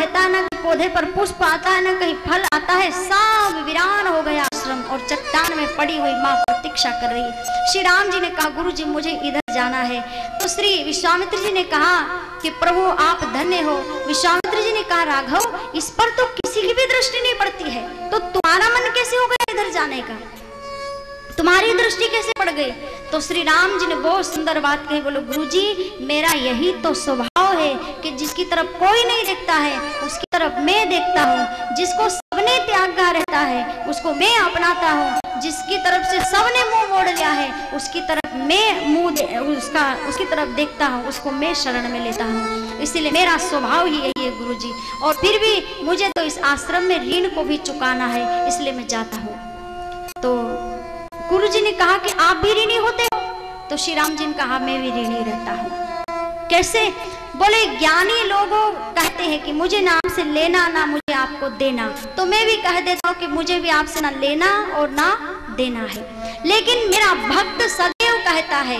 रहता है, न पौधे पर पुष्प आता है, न कहीं फल आता है, सब वीरान हो गया आश्रम और चट्टान में पड़ी हुई माँ प्रतीक्षा कर रही है। श्री राम जी ने कहा गुरु जी मुझे इधर जाना है। तो श्री विश्वामित्र जी ने कहा कि प्रभु आप धन्य हो। विश्वामित्र जी ने कहा राघव इस पर तो किसी की भी दृष्टि नहीं पड़ती है, तो तुम्हारा मन कैसे हो गया इधर जाने का, तुम्हारी दृष्टि कैसे पड़ गई? तो श्री राम जी ने बहुत सुंदर बात कही, बोलो गुरुजी मेरा यही तो स्वभाव है कि जिसकी तरफ कोई नहीं देखता है उसकी तरफ मैं देखता हूँ, जिसको सबने त्यागा रहता है उसको मैं अपनाता हूँ, जिसकी तरफ से सबने मुंह मोड़ लिया है उसकी तरफ मैं उसकी तरफ देखता हूँ, उसको मैं शरण में लेता हूँ। इसीलिए मेरा स्वभाव ही यही है गुरुजी, और फिर भी मुझे तो इस आश्रम में ऋण को भी चुकाना है, इसलिए मैं जाता हूँ। तो गुरु जी ने कहा कि आप भी ऋणी होते हो? तो श्री राम जी ने कहा मैं भी ऋणी रहता हूँ। कैसे? बोले ज्ञानी लोगों कहते हैं कि मुझे ना आपसे लेना ना मुझे आपको देना, तो मैं भी कह देता हूँ कि मुझे भी आपसे ना लेना और ना देना है। लेकिन मेरा भक्त सदैव कहता है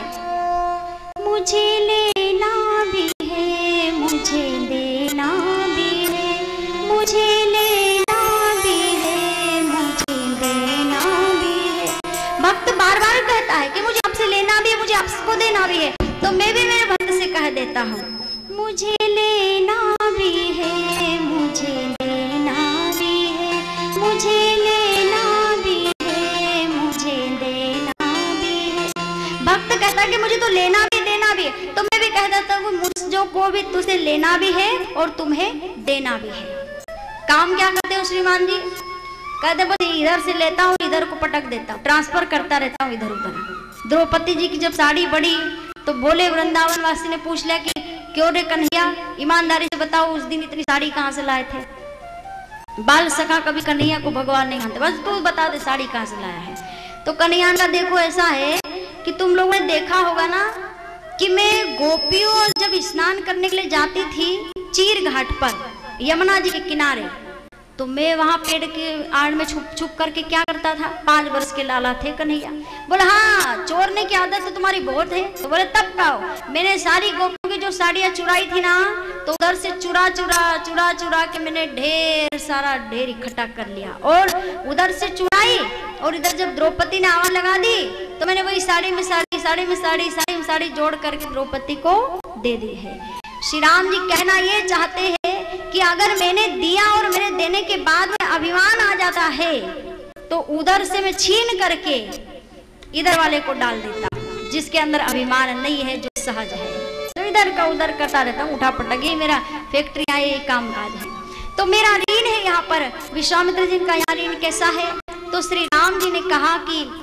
मुझे लेना भी है मुझे देना भी है, मुझे लेना भी है मुझे देना भी है। भक्त बार बार कहता है कि मुझे आपसे लेना भी है मुझे आपको देना भी है, तो मैं भी मेरे भक्त से कह देता हूँ मुझे लेना भी है मुझे देना भी है, मुझे लेना भी है मुझे देना भी है। भक्त कहता है कि मुझे तो लेना भी देना भी है, तो मैं भी कह देता हूँ मुझ को भी तुझे लेना भी है और तुम्हें देना भी है। काम क्या करते हो श्रीमान जी? कहते बस इधर से लेता हूँ इधर को पटक देता हूँ, ट्रांसफर करता रहता हूँ इधर उधर। द्रौपदी जी की जब साड़ी बढ़ी तो बोले वृंदावन वासी ने पूछ लिया कि क्यों रे कन्हैया ईमानदारी से बताओ उस दिन इतनी साड़ी कहाँ से लाए थे? बाल सखा कभी कन्हैया को भगवान नहीं मानते, बस तू बता दे साड़ी कहाँ से लाया है। तो कन्हैया का देखो ऐसा है कि तुम लोगों ने देखा होगा ना कि मैं गोपियों जब स्नान करने के लिए जाती थी चीर घाट पर यमुना जी के किनारे, तो मैं वहां पेड़ के आड़ में छुप छुप करके क्या करता था। 5 वर्ष के लाला थे कन्हैया। बोले हाँ चोरने की आदत तो तुम्हारी बहुत है। तो बोले तब कहो मैंने सारी गोपियों की जो साड़ियां चुराई थी ना, तो उधर से चुरा के मैंने ढेर इकट्ठा कर लिया और उधर से चुराई, और इधर जब द्रौपदी ने आवाज लगा दी तो मैंने वही साड़ी में साड़ी जोड़ करके द्रौपदी को दे दी है। श्री राम जी कहना ये चाहते हैं कि अगर मैंने दिया और मेरे देने के बाद में अभिमान आ जाता है तो उधर से मैं छीन करके इधर वाले को डाल देता हूँ, जिसके अंदर अभिमान नहीं है, जो सहज है। तो इधर का उधर करता रहता हूँ, उठा पटक, ये मेरा फैक्ट्री है, ये काम काज है। तो मेरा ऋण है यहाँ पर। विश्वामित्र जी का यहाँ ऋण कैसा है? तो श्री राम जी ने कहा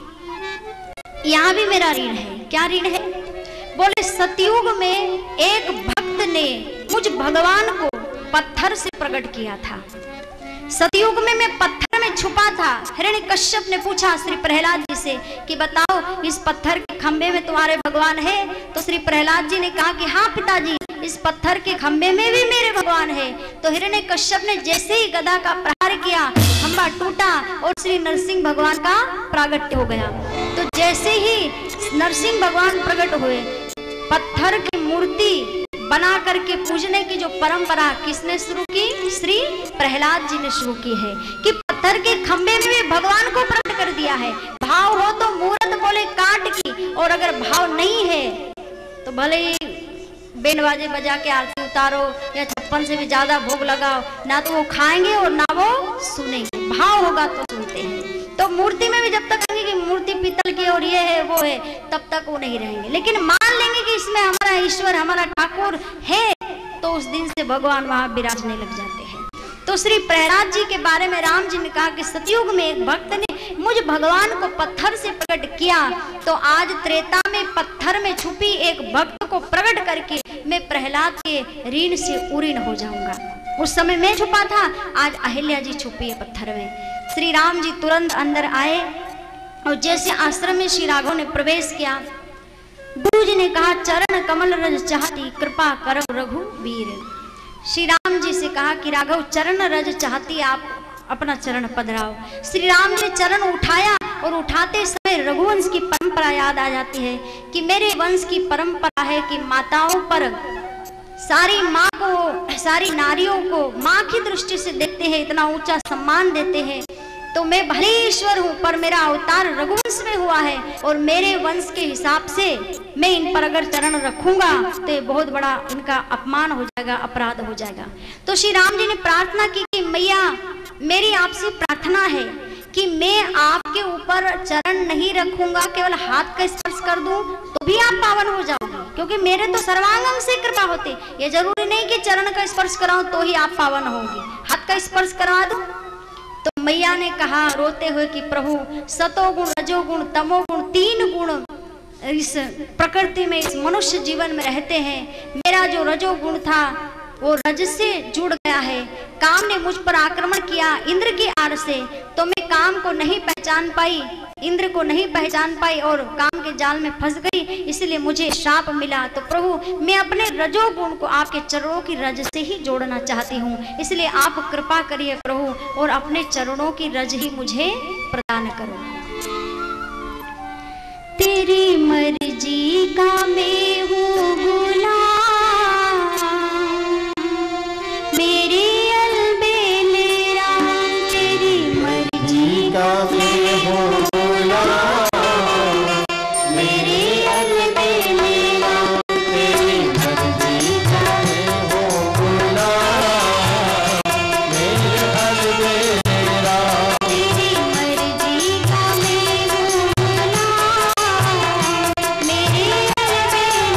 कि यहाँ भी मेरा ऋण है। क्या ऋण है? बोले सतयुग में एक भक्त ने मुझ भगवान को पत्थर से प्रकट किया था। सतयुग में मैं पत्थर में छुपा था। हिरण्यकश्यप ने पूछा श्री प्रहलाद जी से कि बताओ इस पत्थर के खंबे में तुम्हारे भगवान है? तो श्री प्रहलाद जी ने कहा कि हाँ पिताजी, इस पत्थर के खंबे में भी मेरे भगवान है। तो हिरण्यकश्यप ने जैसे ही गदा का प्रहार किया, खंबा टूटा और श्री नरसिंह भगवान का प्रागट्य हो गया। तो जैसे ही नरसिंह भगवान प्रकट हुए, पत्थर की मूर्ति बना करके पूजने की जो परंपरा किसने शुरू की? श्री प्रहलाद जी ने शुरू की है कि पत्थर के खंबे में भी भगवान को प्रकट कर दिया है। भाव हो तो मूर्त बोले काट की, और अगर भाव नहीं है तो भले ही बैंड बाजे बजा के आरती उतारो या 56 से भी ज्यादा भोग लगाओ, ना तो वो खाएंगे और ना वो सुनेंगे। भाव होगा तो सुनते हैं। तो मूर्ति में भी जब तक कहेंगे कि मूर्ति पीतल की और ये है वो है, तब तक वो नहीं रहेंगे। लेकिन मान लेंगे कि इसमें हमारा ईश्वर हमारा ठाकुर है, तो उस दिन से भगवान वहां विराजने लग जाते हैं। तो श्री प्रहलाद जी के बारे में राम जी ने कहा कि सतयुग में एक भक्त ने मुझ भगवान को पत्थर से प्रकट किया, तो आज त्रेता में पत्थर में छुपी एक भक्त को प्रकट करके मैं प्रहलाद के ऋण से उऋण हो जाऊंगा। उस समय मैं छुपा था, आज अहिल्या जी छुपी है पत्थर में। श्री राम जी तुरंत अंदर आए और जैसे आश्रम में श्री राघव ने प्रवेश किया, गुरु जी ने कहा चरण कमल रज चाहती कृपा करो रघुवीर। श्री राम जी से कहा कि राघव चरण रज चाहती, आप अपना चरण पधराओ। श्री राम ने चरण उठाया और उठाते समय रघुवंश की परंपरा याद आ जाती है कि मेरे वंश की परंपरा है कि माताओं पर सारी माँ को, सारी नारियों को माँ की दृष्टि से देखते हैं, इतना ऊंचा सम्मान देते हैं। तो मैं भले ईश्वर हूँ पर मेरा अवतार रघुवंश में हुआ है और मेरे वंश के हिसाब से मैं इन पर अगर चरण रखूंगा तो ये बहुत बड़ा इनका अपमान हो जाएगा, अपराध हो जाएगा। तो श्री राम जी ने प्रार्थना की कि मैया मेरी आपसे प्रार्थना है कि मैं आपके ऊपर चरण नहीं रखूंगा, केवल हाथ का स्पर्श कर दूं तो भी आप पावन हो जाओगे, क्योंकि मेरे तो सर्वांगम से कृपा होती। ये जरूरी नहीं कि चरण का स्पर्श कराऊं तो ही आप पावन होंगे, हाथ का स्पर्श करवा दूं। तो मैया ने कहा रोते हुए कि प्रभु सतोगुण, रजोगुण, तमोगुण, 3 गुण इस प्रकृति में, इस मनुष्य जीवन में रहते हैं। मेरा जो रजोगुण था वो रज से जुड़ गया है। काम ने मुझ पर आक्रमण किया इंद्र की आड़ से, तो मैं काम को नहीं पहचान पाई, इंद्र को नहीं पहचान पाई और काम के जाल में फंस गई, इसलिए मुझे श्राप मिला। तो प्रभु मैं अपने रजोगुण को आपके चरणों की रज से ही जोड़ना चाहती हूँ, इसलिए आप कृपा करिए प्रभु और अपने चरणों की रज ही मुझे प्रदान करो। तेरी मर्जी का मैं हूँ गुलाम, मेरे अलबेले राम, तेरी मर्जी का मैं हूँ गुलाम, मेरे अलबेले राम, तेरी मर्जी का मैं हूँ गुलाम, मेरे अलबेले राम, तेरी मर्जी का मैं हूँ गुलाम, मेरे अलबेले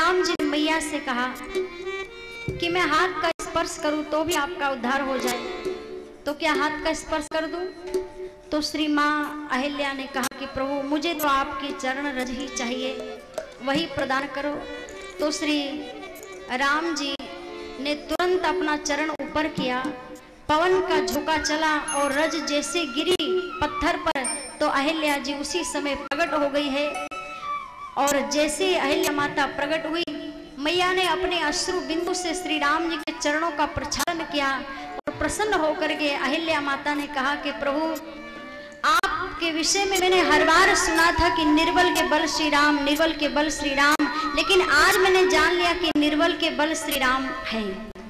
राम जी ने मैया से कहा कि मैं हाथ का स्पर्श करूं तो भी आपका उद्धार हो जाए, तो क्या हाथ का स्पर्श कर दूं? तो श्री माँ अहिल्या ने कहा कि प्रभु मुझे तो आपके चरण रज ही चाहिए, वही प्रदान करो। तो श्री राम जी ने तुरंत अपना चरण ऊपर किया, पवन का झोंका चला और रज जैसे गिरी पत्थर पर तो अहिल्या जी उसी समय प्रकट हो गई है। और जैसे अहिल्या माता प्रकट हुई, मैया ने अपने अश्रु बिंदु से श्री राम जी के चरणों का प्रक्षालन किया और प्रसन्न होकर के अहिल्या माता ने कहा कि प्रभु आपके विषय में मैंने हर बार सुना था कि निर्बल के बल श्री राम, निर्बल के बल श्री राम, लेकिन आज मैंने जान लिया कि निर्बल के बल श्री राम है।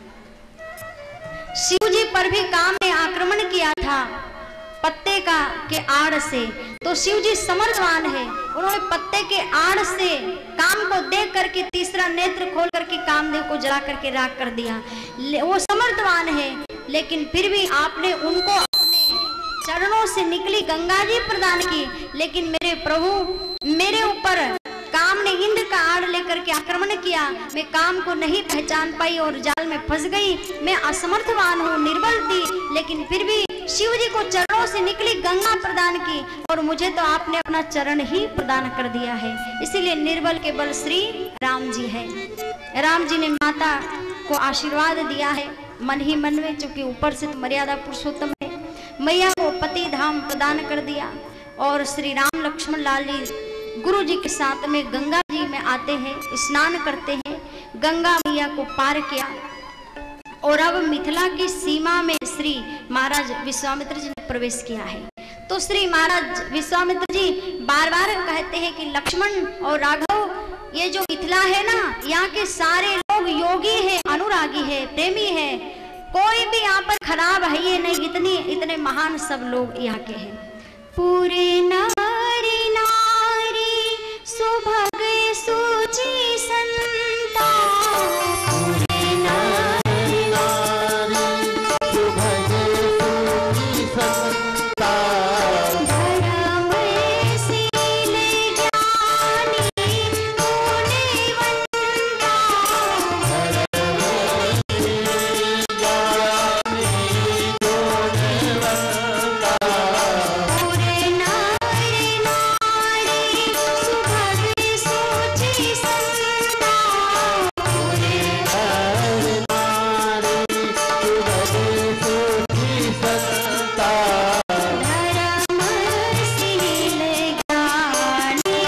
शिव जी पर भी काम ने आक्रमण किया था पत्ते का के आड़ से, तो शिव जी समर्थवान है, उन्होंने पत्ते के आड़ से काम को देख करके तीसरा नेत्र खोल करके कामदेव को जला करके राख कर दिया। वो समर्थवान है, लेकिन फिर भी आपने उनको अपने चरणों से निकली गंगा जी प्रदान की, लेकिन मेरे प्रभु मेरे ऊपर काम ने इंद्र का आड़ लेकर के आक्रमण किया, मैं काम को नहीं पहचान पाई और जाल में फंस गई। मैं असमर्थवान हूँ, निर्बल थी, लेकिन फिर भी शिव जी को चरणों से निकली गंगा प्रदान की और मुझे तो आपने अपना चरण ही प्रदान कर दिया है। इसीलिए निर्बल के बल श्री राम जी है। राम जी ने माता को आशीर्वाद दिया है मन ही मन में, चूंकि ऊपर से तो मर्यादा पुरुषोत्तम है। मैया को पति धाम प्रदान कर दिया और श्री राम लक्ष्मण लाल जी गुरु जी के साथ में गंगा जी में आते हैं, स्नान करते हैं, गंगा मैया को पार किया और अब मिथिला की सीमा में श्री महाराज विश्वामित्र जी ने प्रवेश किया है। तो श्री महाराज विश्वामित्र जी बार बार कहते हैं कि लक्ष्मण और राघव, ये जो मिथिला है ना, यहाँ के सारे लोग योगी है, अनुरागी है, प्रेमी है, कोई भी यहाँ पर खराब है ये नहीं, इतने महान सब लोग यहाँ के हैं। पूरे नारी नारी सुभग सुचि संता, पूरे नारी नारी सुभग सुचि संता, धर्मशील ज्ञानी गुणवंता, धर्मशील ज्ञानी गुणवंता, पूरे नारी नारी सुभग सुचि संता, पूरे नारी नारी सुभग सुचि संता, धर्मशील ज्ञानी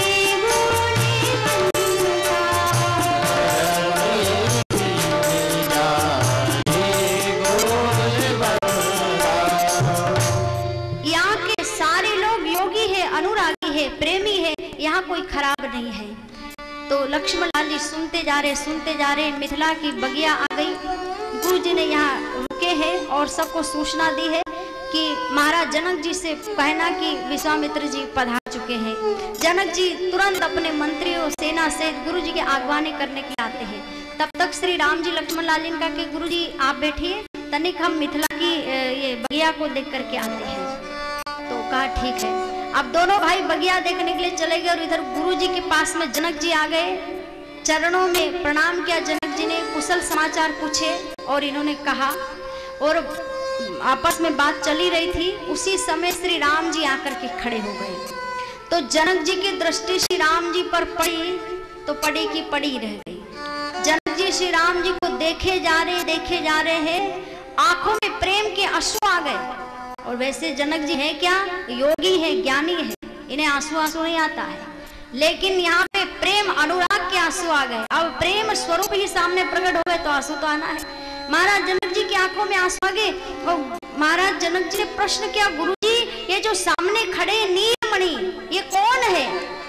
यहाँ के सारे लोग योगी है, अनुरागी है, प्रेमी है, यहाँ कोई खराब नहीं है। तो लक्ष्मण लाल जी सुनते जा रहे, मिथिला की बगिया आ गई। गुरु जी ने यहाँ रुके हैं और सबको सूचना दी है कि महाराज जनक जी से कहना कि विश्वामित्र जी पधार चुके हैं। जनक जी तुरंत अपने मंत्रियों सेना से गुरु जी के आगवानी करने के लिए आते हैं। तब तक श्री राम जी लक्ष्मण लाल जी का कि गुरु जी आप बैठिए, तनिक हम मिथिला की ये बगिया को देख करके आते हैं। तो कहा ठीक है। अब दोनों भाई बगिया देखने के लिए चले गए और इधर गुरु जी के पास में जनक जी आ गए, चरणों में प्रणाम किया। जनक जी ने कुशल समाचार पूछे और इन्होंने कहा, और आपस में बात चली रही थी। उसी समय श्री राम जी आकर के खड़े हो गए। तो जनक जी की दृष्टि श्री राम जी पर पड़ी तो पड़ी की पड़ी रह गई। जनक जी श्री राम जी को देखे जा रहे हैं, आंखों में प्रेम के आंसू आ गए। और वैसे जनक जी हैं क्या, योगी है, ज्ञानी है, इन्हें आंसू नहीं आता है, लेकिन यहाँ पे प्रेम अनुराग के आंसू आ गए। अब प्रेम स्वरूप ही सामने प्रकट हो गए तो आंसू तो आना है। महाराज जनक जी की आंखों में आंसू आ गए और महाराज जनक जी ने प्रश्न किया, गुरु जी ये जो सामने खड़े नीलमणि ये कौन है?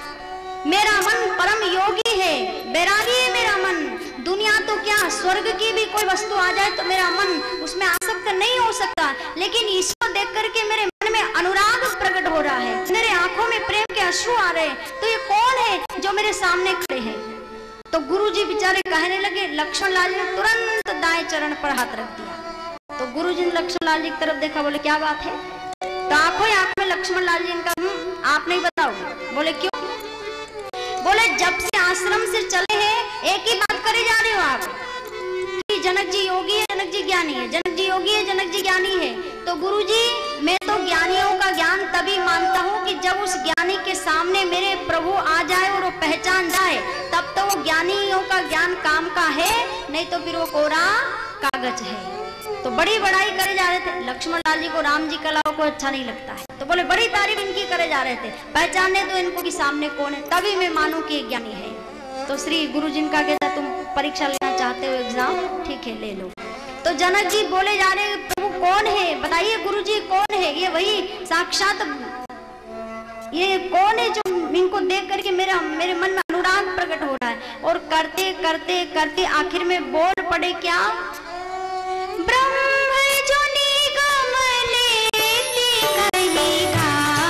मेरा मन परम योगी है, बैरागी है मेरा मन। दुनिया तो क्या, स्वर्ग की भी कोई वस्तु आ जाए तो मेरा मन उसमें आसक्त नहीं हो सकता, लेकिन इसको देख करके मेरे मन में अनुराग प्रकट हो रहा है, मेरे आंखों में प्रेम के अश्रु आ रहे हैं। तो ये कौन है जो मेरे सामने खड़े हैं? तो गुरु जी बेचारे कहने लगे। लक्ष्मण लाल ने तुरंत दाएं चरण पर हाथ रख दिया। तो गुरु जी ने लक्ष्मण लाल जी की तरफ देखा, बोले क्या बात है? तो आंखों ही आंख में लक्ष्मण लाल जी ने कहा, आप नहीं बताओगे? बोले क्यों? बोले जब से आश्रम से चले हैं एक ही बात करे जा रहे हो आप कि जनक जी योगी है, जनक जी ज्ञानी है, जनक जी योगी है, जनक जी ज्ञानी है। तो गुरुजी मैं तो ज्ञानियों का ज्ञान तभी मानता हूँ कि जब उस ज्ञानी के सामने मेरे प्रभु आ जाए और वो पहचान जाए, तब तो वो ज्ञानियों का ज्ञान काम का है, नहीं तो फिर वो कोरा कागज है। तो बड़ी बड़ाई करे जा रहे थे लक्ष्मण लाल जी को, राम जी कला को अच्छा नहीं लगता है, तो बोले बड़ी तारीफ इनकी करे जा रहे थे, पहचानने तो इनको कि सामने कौन है, तभी मैं मानूं कि ज्ञानी है। तो श्री गुरु जी का कहता तुम परीक्षा लेना चाहते हो एग्जाम, ठीक है ले लो। तो जनक जी बोले जा रहे प्रभु कौन है बताइए, गुरु जी कौन है, ये वही साक्षात, ये कौन है जो इनको देख करके मेरे मन में अनुराग प्रकट हो रहा है। और करते करते करते आखिर में बोल पड़े क्या, ब्रह्म जो निगम लेते कहिगा,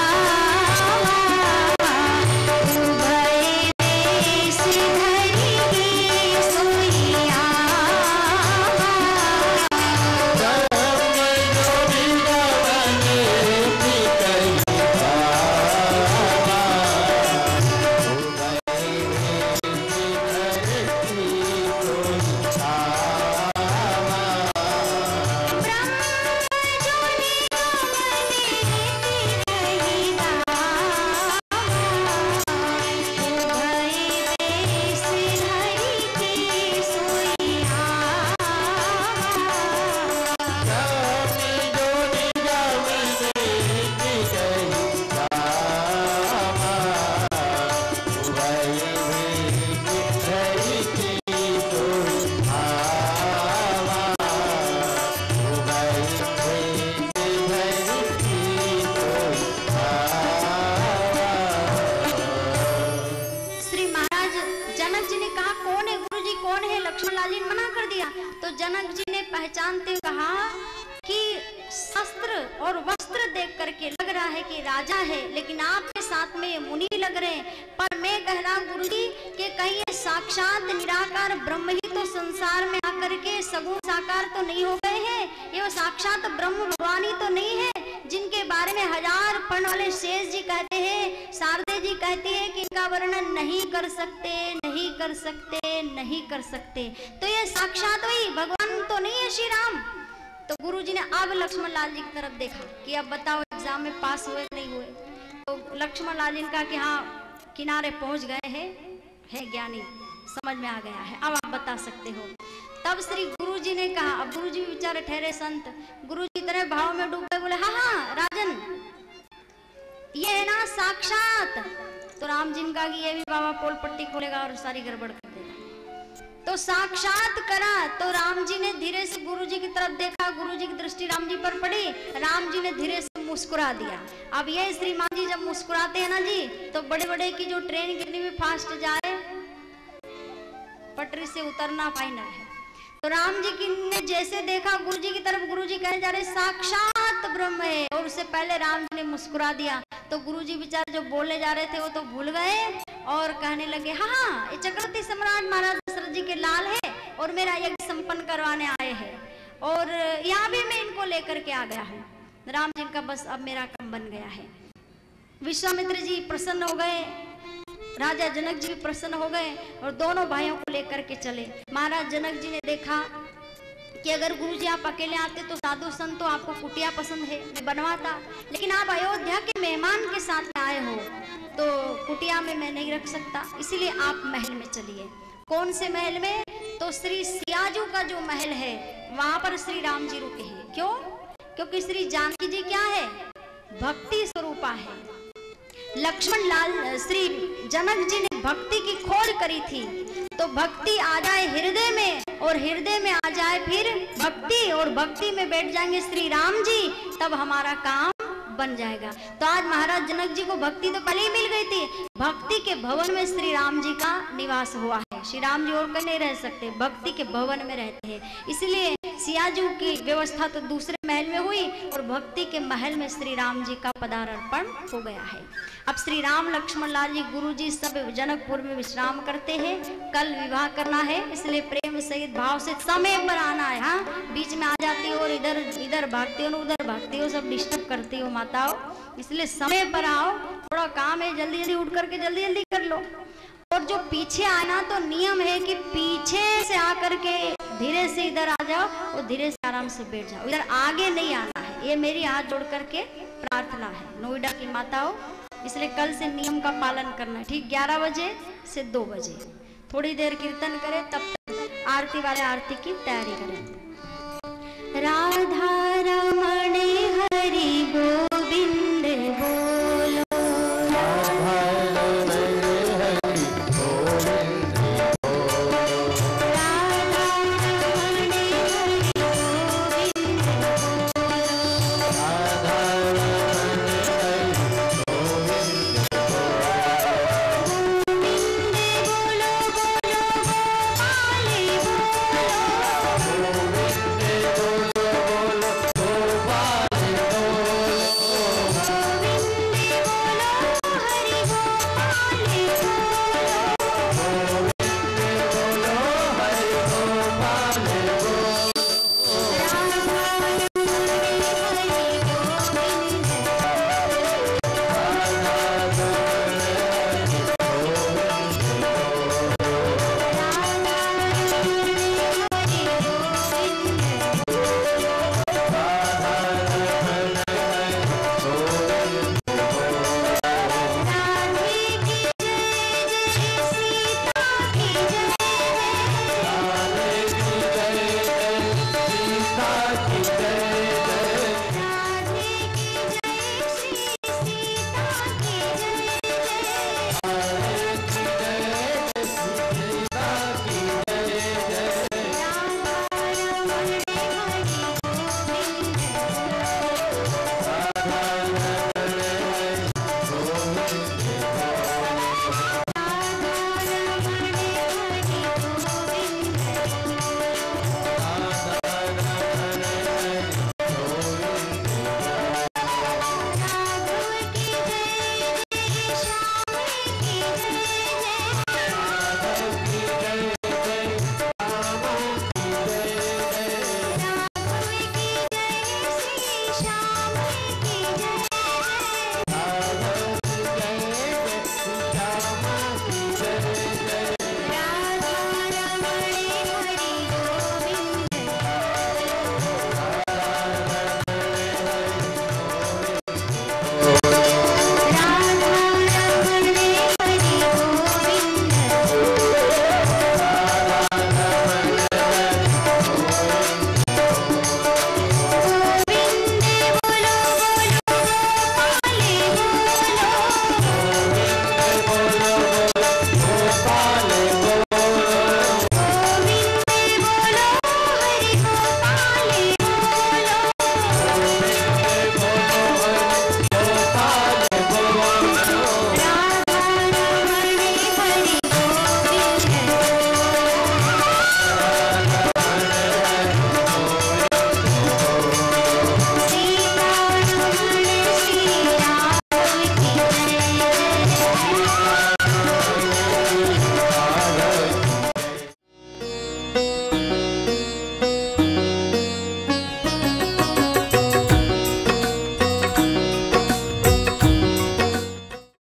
उभय देश धरि की सोइया। जनक जी ने पहचानते कहा कि शस्त्र और वस्त्र देख करके लग रहा है कि राजा है, लेकिन आपके साथ में ये मुनि लग रहे हैं। पर मैं कह रहा हूँ गुरु जी कि कहीं ये साक्षात निराकार ब्रह्म ही तो संसार में आकर के सगुण साकार तो नहीं हो गए हैं, ये वो साक्षात ब्रह्म भगवान ही तो नहीं है जिनके बारे में हजार पढ़ने वाले शेष जी कहते हैं, शारदे जी कहती है कि इनका वर्णन नहीं कर सकते, नहीं कर सकते, नहीं कर सकते। तो ये साक्षात वही भगवान तो नहीं है श्री राम। तो गुरुजी ने अब लक्ष्मण लाल जी की तरफ देखा कि अब बताओ एग्जाम में पास हुए नहीं हुए। तो लक्ष्मण लाल जी ने कहा कि हाँ किनारे पहुंच गए हैं, है ज्ञानी, समझ में आ गया है, अब आप बता सकते हो। तब श्री गुरुजी ने कहा, अब गुरुजी बेचारे ठहरे संत, गुरुजी इतने भाव में डूब गए, बोले हाँ हाँ राजन ये है ना साक्षात। तो राम जी ने कहा कि ये भी बाबा पोल पट्टी खोलेगा और सारी गड़बड़ कर देगा। तो साक्षात करा। तो राम जी ने धीरे से गुरु जी की तरफ देखा, गुरु जी की दृष्टि राम जी पर पड़ी, राम जी ने धीरे से मुस्कुरा दिया। अब ये श्रीमान जी जब मुस्कुराते हैं ना जी, तो बड़े बड़े की जो ट्रेन कितनी भी फास्ट जाए पटरी से उतरना फाइनल है। तो राम जी की ने जैसे देखा गुरु जी की तरफ, गुरु जी कहे जा रहे साक्षात ब्रह्म है, और उससे पहले राम जी ने मुस्कुरा दिया। तो गुरु जी बेचारे जो बोलने जा रहे थे वो तो भूल गए और कहने लगे हाँ हाँ ये चक्रवर्ती सम्राट महाराज दशरथ जी के लाल है और मेरा यज्ञ संपन्न करवाने आए हैं, और यहाँ भी मैं इनको लेकर के आ गया हूँ। राम जी का बस अब मेरा काम बन गया है। विश्वामित्र जी प्रसन्न हो गए, राजा जनक जी भी प्रसन्न हो गए और दोनों भाइयों को लेकर के चले। महाराज जनक जी ने देखा कि अगर गुरुजी आप अकेले आते तो साधु संत तो आपको कुटिया पसंद है, मैं बनवाता, लेकिन आप अयोध्या के मेहमान के साथ में आए हो तो कुटिया में मैं नहीं रख सकता, इसीलिए आप महल में चलिए। कौन से महल में? तो श्री सियाजू का जो महल है वहां पर श्री राम जी रुके हैं। क्यों? क्योंकि श्री जानकी जी क्या है? भक्ति स्वरूपा है। लक्ष्मण लाल श्री जनक जी ने भक्ति की खोज करी थी, तो भक्ति आ जाए हृदय में और हृदय में आ जाए फिर भक्ति, और भक्ति में बैठ जाएंगे श्री राम जी, तब हमारा काम बन जाएगा। तो आज महाराज जनक जी को भक्ति तो पहले ही मिल गई थी, भक्ति के भवन में श्री राम जी का निवास हुआ है। श्री राम जी और कहीं नहीं रह सकते, भक्ति के भवन में रहते हैं, इसलिए सियाजू की व्यवस्था तो दूसरे महल में हुई और भक्ति के महल में श्री राम जी का पदार्पण हो गया है। अब श्री राम लक्ष्मण लाल जी गुरु जी सब जनकपुर में विश्राम करते हैं, कल विवाह करना है, इसलिए प्रेम सहित भाव से समय पर आना है। हाँ, बीच में आ जाती हो और इधर इधर भागती हो, उधर भागती हो, सब डिस्टर्ब करती हो माताओं, इसलिए समय पर आओ, थोड़ा काम है जल्दी जल्दी उठ करके जल्दी जल्दी कर लो। और जो पीछे आना तो नियम है कि पीछे से आकर के धीरे से इधर आ जाओ और धीरे से आराम से बैठ जाओ, इधर आगे नहीं आना है। ये मेरी हाथ जोड़ करके प्रार्थना है नोएडा की माताओं, इसलिए कल से नियम का पालन करना है। ठीक 11 बजे से 2 बजे थोड़ी देर कीर्तन करें, तब तक आरती वाले आरती की तैयारी करें। राधा